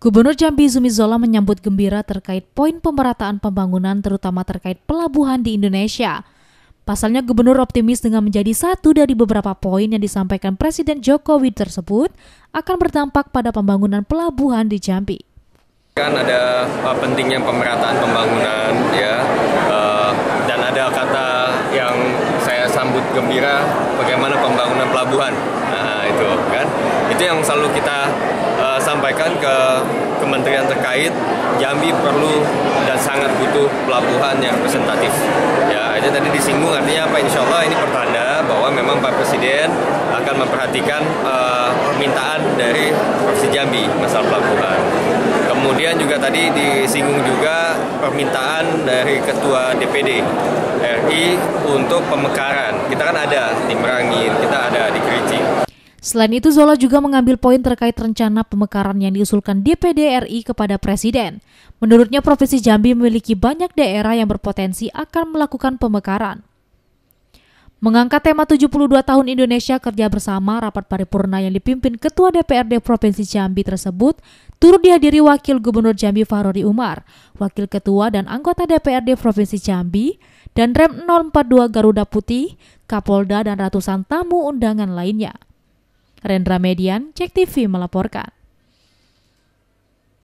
Gubernur Jambi Zumi Zola menyambut gembira terkait poin pemerataan pembangunan terutama terkait pelabuhan di Indonesia. Pasalnya Gubernur optimis dengan menjadi satu dari beberapa poin yang disampaikan Presiden Jokowi tersebut akan berdampak pada pembangunan pelabuhan di Jambi. Kan ada pentingnya pemerataan pembangunan ya, dan ada kata yang saya sambut gembira bagaimana pembangunan pelabuhan. Nah itu kan, itu yang selalu kita sampaikan ke kementerian terkait. Jambi perlu dan sangat butuh pelabuhan yang representatif. Ya, itu tadi disinggung artinya apa? Insya Allah ini pertanda bahwa memang Pak Presiden akan memperhatikan permintaan dari Provinsi Jambi masalah pelabuhan. Kemudian juga tadi disinggung juga permintaan dari Ketua DPD RI untuk pemekaran. Kita kan ada di Merangin, kita ada di Kerinci. Selain itu, Zola juga mengambil poin terkait rencana pemekaran yang diusulkan DPD RI kepada Presiden. Menurutnya, Provinsi Jambi memiliki banyak daerah yang berpotensi akan melakukan pemekaran. Mengangkat tema 72 tahun Indonesia Kerja Bersama, rapat paripurna yang dipimpin Ketua DPRD Provinsi Jambi tersebut turut dihadiri Wakil Gubernur Jambi Fahrori Umar, Wakil Ketua dan anggota DPRD Provinsi Jambi, dan Rem 042 Garuda Putih, Kapolda, dan ratusan tamu undangan lainnya. Rendra Median, Cek TV melaporkan.